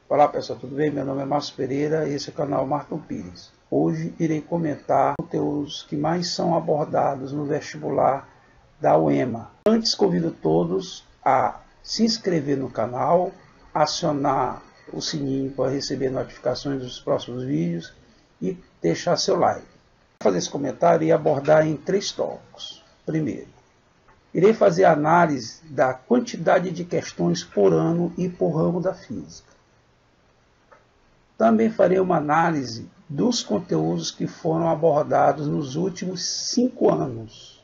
Olá pessoal, tudo bem? Meu nome é Márcio Pereira e esse é o canal Marton Pires. Hoje irei comentar conteúdos que mais são abordados no vestibular da UEMA. Antes, convido todos a se inscrever no canal, acionar o sininho para receber notificações dos próximos vídeos e deixar seu like. Vou fazer esse comentário e abordar em 3 tópicos. Primeiro, irei fazer a análise da quantidade de questões por ano e por ramo da física. Também farei uma análise dos conteúdos que foram abordados nos últimos 5 anos.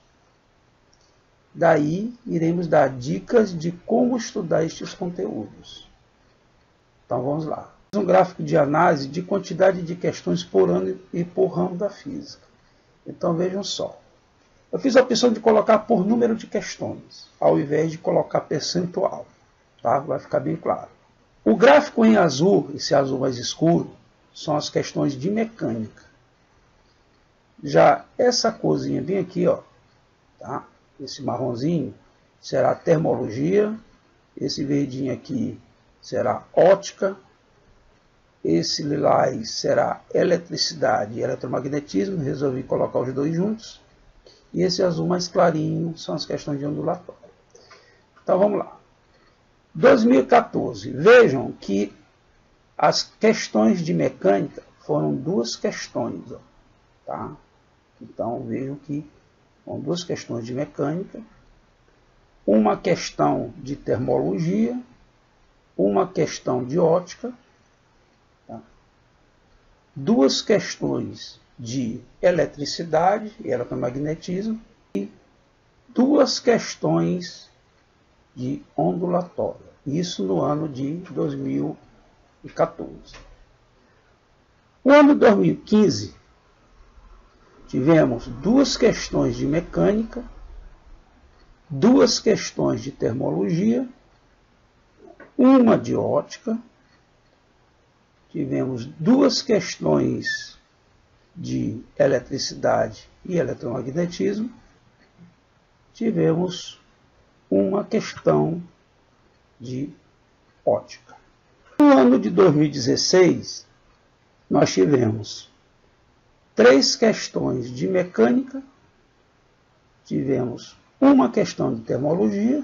Daí, iremos dar dicas de como estudar estes conteúdos. Então, vamos lá. Um gráfico de análise de quantidade de questões por ano e por ramo da física. Então, vejam só. Eu fiz a opção de colocar por número de questões, ao invés de colocar percentual. Tá? Vai ficar bem claro. O gráfico em azul, esse azul mais escuro, são as questões de mecânica. Já essa corzinha bem aqui, ó, tá? Esse marronzinho será termologia, esse verdinho aqui será ótica, esse lilás será eletricidade e eletromagnetismo, resolvi colocar os dois juntos, e esse azul mais clarinho são as questões de ondulatório. Então vamos lá. 2014, vejam que as questões de mecânica foram 2 questões, ó, tá? Então vejam que são 2 questões de mecânica, uma questão de termologia, uma questão de ótica, tá? 2 questões de eletricidade e eletromagnetismo e 2 questões de ondulatória. Isso no ano de 2014. No ano de 2015, tivemos 2 questões de mecânica, 2 questões de termologia, uma de ótica, tivemos 2 questões de eletricidade e eletromagnetismo, tivemos uma questão de ótica. No ano de 2016, nós tivemos 3 questões de mecânica, tivemos uma questão de termologia,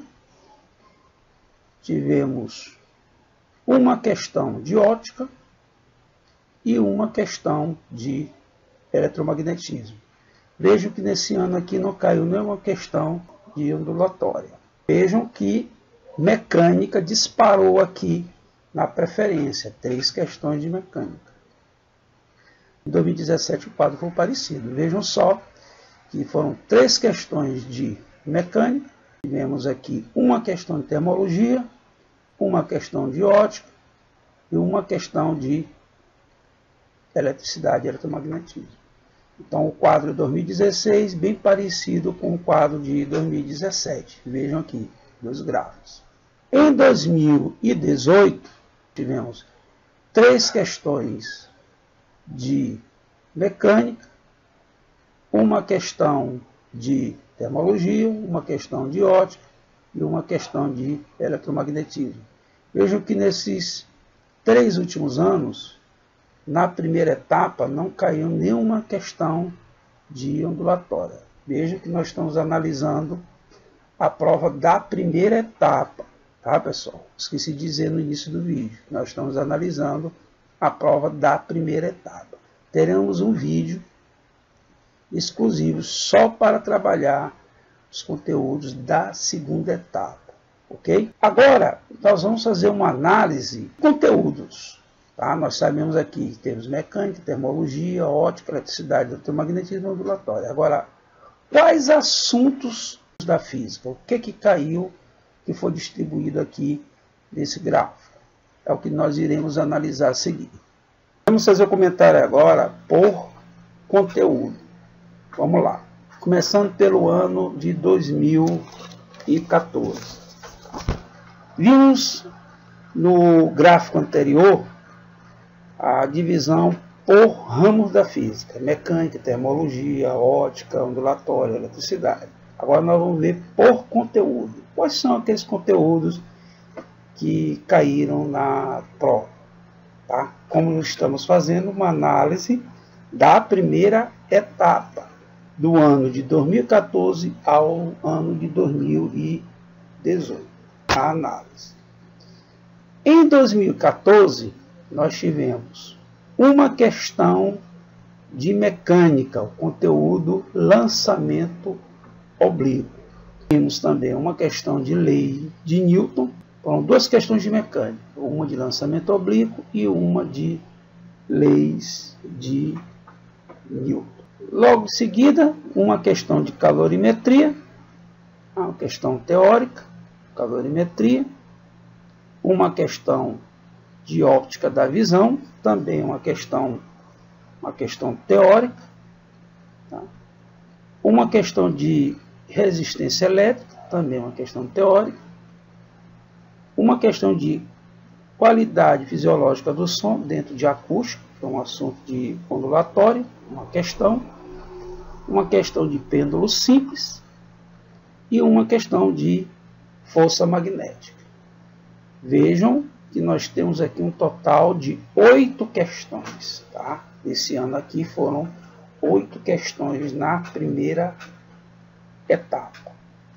tivemos uma questão de ótica e uma questão de eletromagnetismo. Vejam que nesse ano aqui não caiu nenhuma questão de ondulatória. Vejam que mecânica disparou aqui na preferência, 3 questões de mecânica. Em 2017 o quadro foi parecido. Vejam só que foram 3 questões de mecânica, tivemos aqui uma questão de termologia, uma questão de ótica e uma questão de eletricidade e eletromagnetismo. Então, o quadro de 2016, bem parecido com o quadro de 2017. Vejam aqui, 2 gráficos. Em 2018, tivemos 3 questões de mecânica, uma questão de termologia, uma questão de ótica e uma questão de eletromagnetismo. Vejam que nesses 3 últimos anos, na primeira etapa, não caiu nenhuma questão de ondulatória. Veja que nós estamos analisando a prova da primeira etapa, tá, pessoal? Esqueci de dizer no início do vídeo. Nós estamos analisando a prova da primeira etapa. Teremos um vídeo exclusivo só para trabalhar os conteúdos da segunda etapa, ok? Agora, nós vamos fazer uma análise de conteúdos. Tá? Nós sabemos aqui que temos mecânica, termologia, ótica, eletricidade, eletromagnetismo e ondulatória. Agora, quais assuntos da física? O que caiu, que foi distribuído aqui nesse gráfico? É o que nós iremos analisar a seguir. Vamos fazer o comentário agora por conteúdo. Vamos lá. Começando pelo ano de 2014. Vimos no gráfico anterior a divisão por ramos da física, mecânica, termologia, ótica, ondulatória, eletricidade. Agora nós vamos ver por conteúdo. Quais são aqueles conteúdos que caíram na prova? como estamos fazendo uma análise da primeira etapa do ano de 2014 ao ano de 2018. A análise. Em 2014, nós tivemos uma questão de mecânica, o conteúdo lançamento oblíquo. Temos também uma questão de lei de Newton. Foram duas questões de mecânica, uma de lançamento oblíquo e uma de leis de Newton. Logo em seguida, uma questão de calorimetria, uma questão teórica, calorimetria, uma questão de óptica da visão, também uma questão teórica, tá? Uma questão de resistência elétrica, também uma questão teórica, uma questão de qualidade fisiológica do som dentro de acústica, que é um assunto de ondulatório, uma questão de pêndulo simples e uma questão de força magnética. Vejam que nós temos aqui um total de 8 questões, tá? Esse ano aqui foram 8 questões na primeira etapa.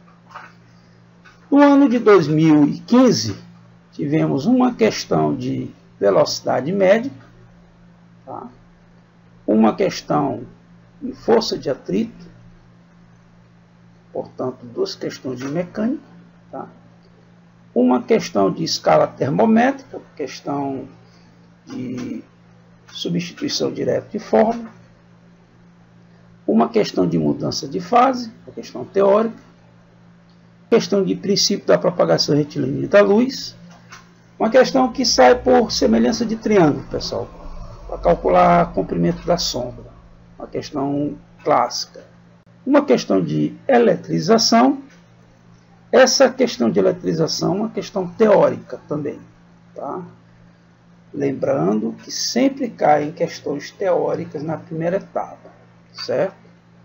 No ano de 2015, tivemos uma questão de velocidade média, tá? Uma questão de força de atrito, portanto, duas questões de mecânica, tá? Uma questão de escala termométrica, questão de substituição direta de fórmula, uma questão de mudança de fase, questão teórica, questão de princípio da propagação retilínea da luz, uma questão que sai por semelhança de triângulo, pessoal, para calcular comprimento da sombra, uma questão clássica. Uma questão de eletrização. Essa questão de eletrização é uma questão teórica também, tá? Lembrando que sempre caem questões teóricas na primeira etapa, certo?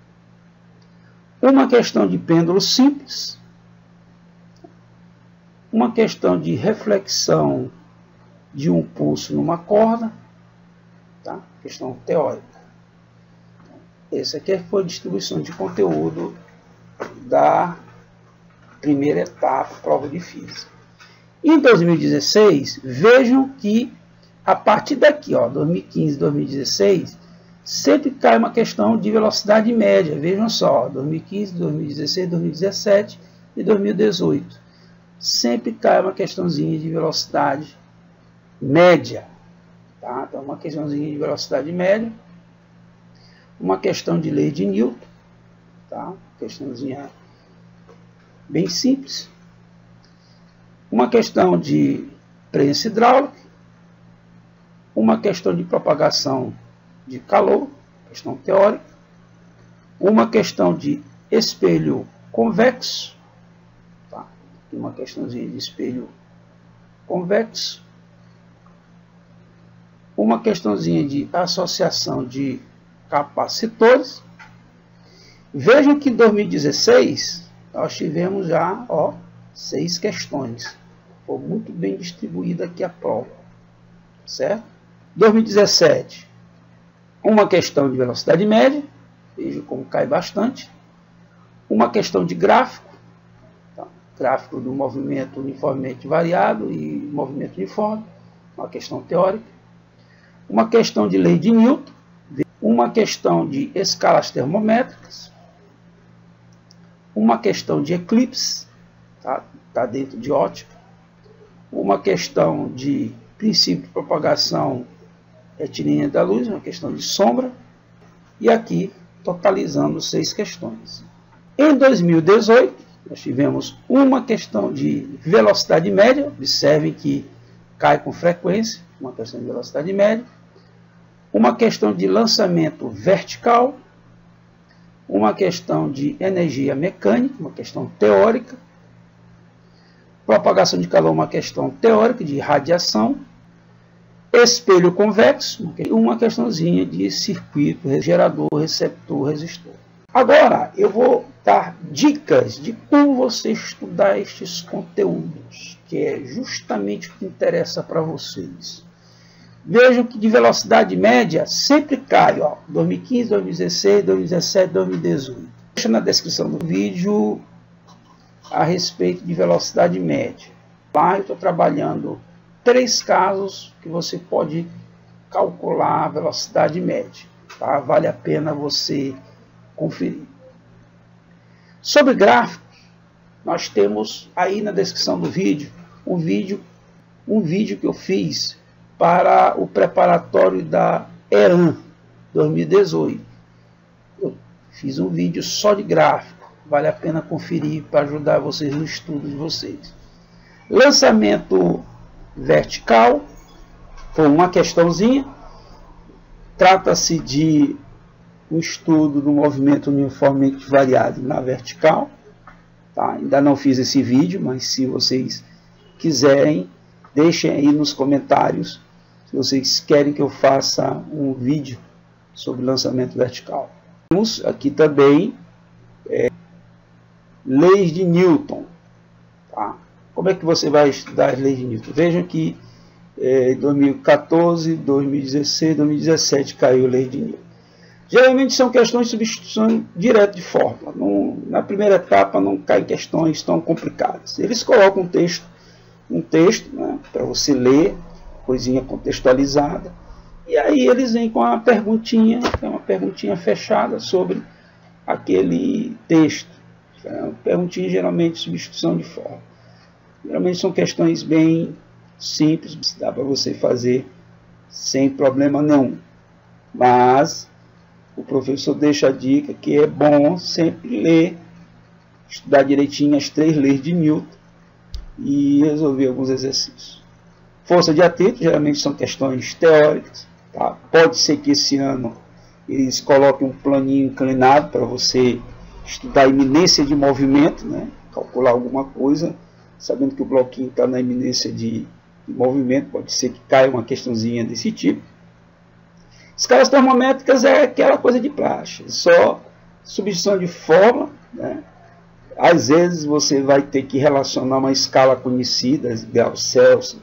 Uma questão de pêndulo simples, uma questão de reflexão de um pulso numa corda, tá? Questão teórica. Essa aqui foi a distribuição de conteúdo da primeira etapa, prova de física. Em 2016, vejam que a partir daqui, 2015, 2016, sempre cai uma questão de velocidade média. Vejam só, 2015, 2016, 2017 e 2018. Sempre cai uma questãozinha de velocidade média. Tá? Então, uma questãozinha de velocidade média. Uma questão de lei de Newton. Tá? Questãozinha bem simples. Uma questão de prensa hidráulica. Uma questão de propagação de calor, questão teórica. Uma questão de espelho convexo. Tá? Uma questãozinha de espelho convexo. Uma questãozinha de associação de capacitores. Vejam que em 2016 nós tivemos já 6 questões. Foi muito bem distribuída aqui a prova, certo? 2017, uma questão de velocidade média, veja como cai bastante. Uma questão de gráfico, tá? Gráfico do movimento uniformemente variado e movimento uniforme, uma questão teórica. Uma questão de lei de Newton, uma questão de escalas termométricas, uma questão de eclipse, tá dentro de ótica, uma questão de princípio de propagação retilínea da luz, uma questão de sombra, e aqui totalizando 6 questões. Em 2018, nós tivemos uma questão de velocidade média, observem que cai com frequência, uma questão de velocidade média, uma questão de lançamento vertical, uma questão de energia mecânica, uma questão teórica, propagação de calor, uma questão teórica de radiação, espelho convexo, uma questãozinha de circuito, gerador, receptor, resistor. Agora, eu vou dar dicas de como você estudar estes conteúdos, que é justamente o que interessa para vocês. Vejam que de velocidade média sempre cai, ó, 2015, 2016, 2017, 2018. Deixa na descrição do vídeo a respeito de velocidade média. Lá eu estou trabalhando 3 casos que você pode calcular a velocidade média. Tá? Vale a pena você conferir. Sobre gráficos, nós temos aí na descrição do vídeo um vídeo que eu fiz para o preparatório da ERAM 2018. Eu fiz um vídeo só de gráfico. Vale a pena conferir para ajudar vocês no estudo de vocês. Lançamento vertical, foi uma questãozinha. Trata-se de um estudo do movimento uniformemente variado na vertical. Tá? Ainda não fiz esse vídeo, mas se vocês quiserem, deixem aí nos comentários se vocês querem que eu faça um vídeo sobre lançamento vertical. Temos aqui também leis de Newton. Tá? Como é que você vai estudar as leis de Newton? Vejam que em 2014, 2016, 2017 caiu a lei de Newton. Geralmente são questões de substituição direta de fórmula. Na primeira etapa não caem questões tão complicadas. Eles colocam um texto, né, para você ler, coisinha contextualizada, e aí eles vêm com uma perguntinha, que é uma perguntinha fechada sobre aquele texto. É uma perguntinha geralmente de substituição de fórmula. Geralmente são questões bem simples, dá para você fazer sem problema nenhum. Mas o professor deixa a dica que é bom sempre ler, estudar direitinho as 3 leis de Newton e resolver alguns exercícios. Força de atrito, geralmente são questões teóricas. Tá? Pode ser que esse ano eles coloquem um planinho inclinado para você estudar a iminência de movimento, né? Calcular alguma coisa, sabendo que o bloquinho está na iminência de movimento, pode ser que caia uma questãozinha desse tipo. Escalas termométricas é aquela coisa de praxe, só substituição de fórmula, né? Às vezes você vai ter que relacionar uma escala conhecida, grau Celsius,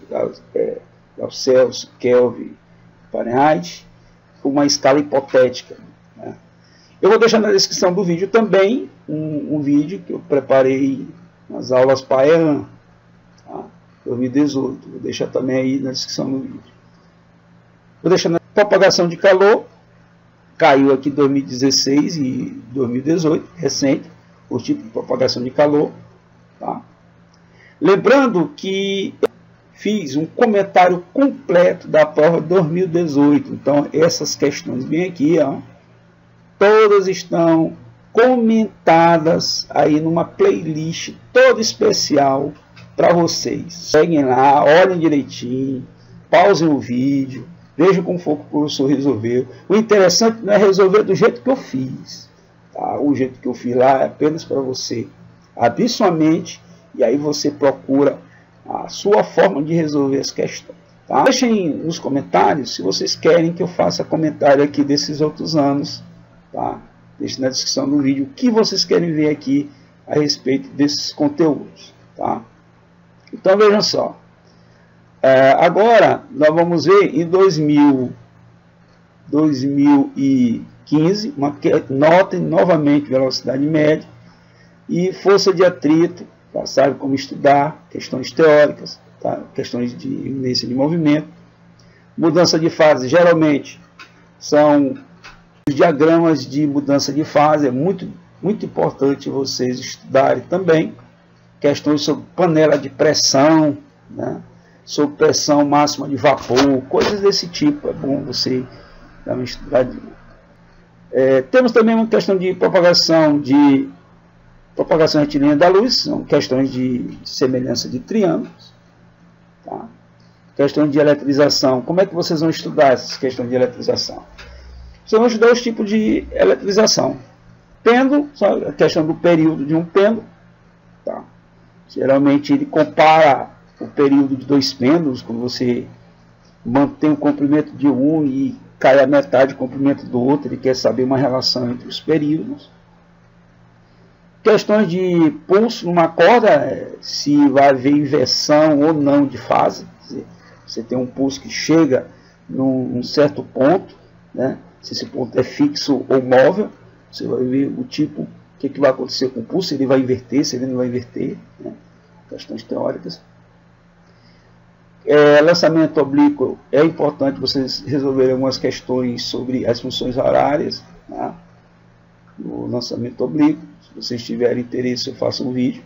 Kelvin, Fahrenheit, com uma escala hipotética. Né? Eu vou deixar na descrição do vídeo também um vídeo que eu preparei nas aulas para ERAM, tá? 2018. Vou deixar também aí na descrição do vídeo. Vou deixar na propagação de calor, caiu aqui 2016 e 2018, recente, o tipo de propagação de calor. Tá? Lembrando que eu fiz um comentário completo da prova 2018, então essas questões bem aqui, ó, todas estão comentadas aí numa playlist toda especial para vocês. Seguem lá, olhem direitinho, pausem o vídeo, vejam como foi que o professor resolveu. O interessante não é resolver do jeito que eu fiz. Tá? O jeito que eu fiz lá é apenas para você abrir sua mente e aí você procura a sua forma de resolver as questões. Tá? Deixem nos comentários se vocês querem que eu faça comentário aqui desses outros anos. Tá? Deixe na descrição do vídeo o que vocês querem ver aqui a respeito desses conteúdos. Tá? Então vejam só. Agora nós vamos ver em 2015, notem novamente velocidade média e força de atrito, tá? Sabe como estudar, questões teóricas, tá? Questões de iminência de movimento, mudança de fase, geralmente são os diagramas de mudança de fase, é muito importante vocês estudarem também, questões sobre panela de pressão, né? Sobre pressão máxima de vapor, coisas desse tipo, é bom você dar uma estudadinha. Temos também uma questão de propagação retilínea da luz, são questões de semelhança de triângulos. Tá? Questão de eletrização, como é que vocês vão estudar essas questões de eletrização? Vocês vão estudar os tipos de eletrização. Pêndulo, a questão do período de um pêndulo. Tá? Geralmente ele compara o período de 2 pêndulos, quando você mantém o comprimento de um e cai a metade do comprimento do outro, ele quer saber uma relação entre os períodos. Questões de pulso numa corda, se vai haver inversão ou não de fase. Quer dizer, você tem um pulso que chega num certo ponto, né? Se esse ponto é fixo ou móvel, você vai ver o tipo, o que vai acontecer com o pulso, se ele vai inverter, se ele não vai inverter, né? Questões teóricas. Lançamento oblíquo, é importante vocês resolverem algumas questões sobre as funções horárias, tá? No lançamento oblíquo. Se vocês tiverem interesse, eu faço um vídeo.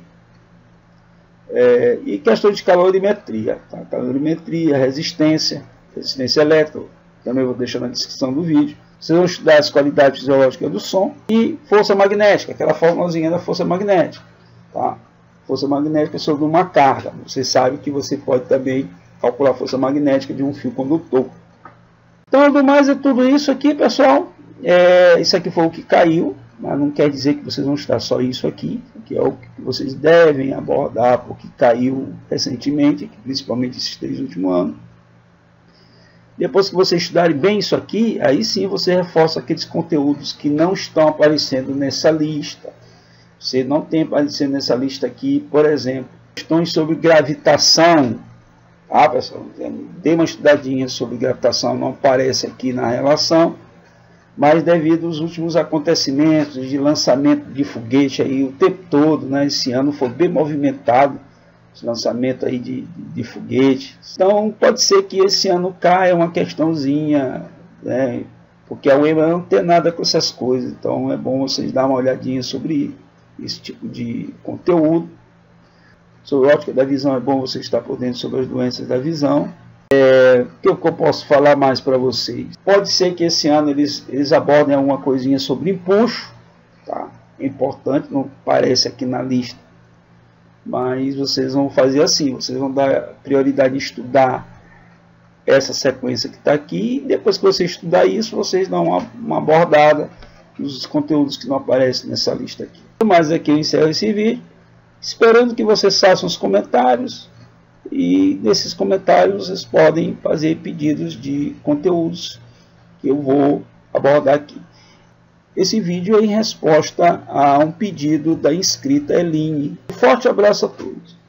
E questões de calorimetria, tá? Calorimetria, resistência elétrica, também vou deixar na descrição do vídeo. Vocês vão estudar as qualidades fisiológicas do som e força magnética, aquela formulazinha da força magnética, tá? Força magnética sobre uma carga. Você sabe que você pode também calcular a força magnética de um fio condutor. Então, do mais é tudo isso aqui, pessoal. Isso aqui foi o que caiu, mas não quer dizer que vocês vão estudar só isso aqui, que é o que vocês devem abordar, porque caiu recentemente, principalmente esses 3 últimos anos. Depois que vocês estudarem bem isso aqui, aí sim você reforça aqueles conteúdos que não estão aparecendo nessa lista. Você não tem aparecendo nessa lista aqui, por exemplo, questões sobre gravitação. Ah, pessoal, dê uma estudadinha sobre gravitação, não aparece aqui na relação, mas devido aos últimos acontecimentos de lançamento de foguete aí o tempo todo, né? Esse ano foi bem movimentado, esse lançamento aí de foguete. Então pode ser que esse ano caia uma questãozinha, né? Porque a UEMA não tem nada com essas coisas, então é bom vocês dar uma olhadinha sobre esse tipo de conteúdo. Sobre ótica da visão, é bom você estar por dentro sobre as doenças da visão. O que eu posso falar mais para vocês? Pode ser que esse ano eles abordem alguma coisinha sobre empuxo, tá? É importante, não aparece aqui na lista, mas vocês vão fazer assim, vocês vão dar prioridade em estudar essa sequência que está aqui, e depois que você estudar isso, vocês dão uma abordada nos conteúdos que não aparecem nessa lista aqui. Mas aqui eu encerro esse vídeo, esperando que vocês façam os comentários, e nesses comentários vocês podem fazer pedidos de conteúdos que eu vou abordar aqui. Esse vídeo é em resposta a um pedido da inscrita Eline. Um forte abraço a todos.